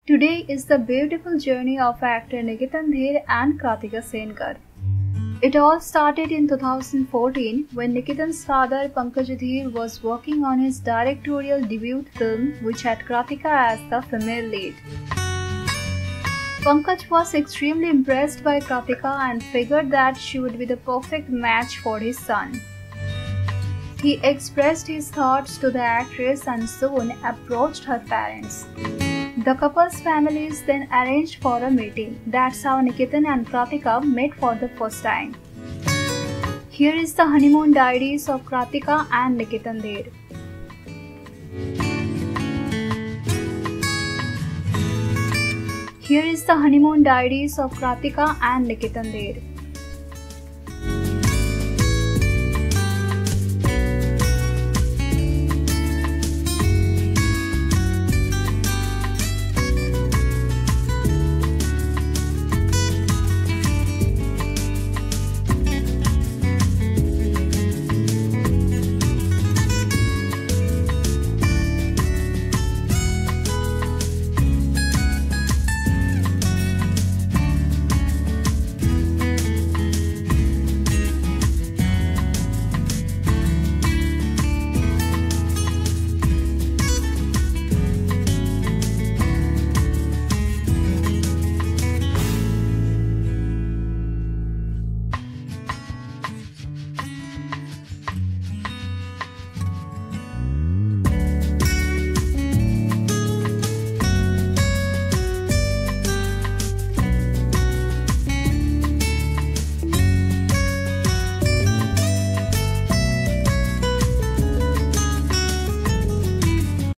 Today is the beautiful journey of actor Nikitan Dher and Kratika Senkar. It all started in 2014 when Nikitan's father Pankaj Dher was working on his directorial debut film which had Kratika as the female lead. Pankaj was extremely impressed by Kratika and figured that she would be the perfect match for his son. He expressed his thoughts to the actress and soon approached her parents. The couple's families then arranged for a meeting. That's how Nikitan and Kratika met for the first time. Here is the honeymoon diaries of Kratika and Nikitan Dher. Here is the honeymoon diaries of Kratika and Nikitan Dher.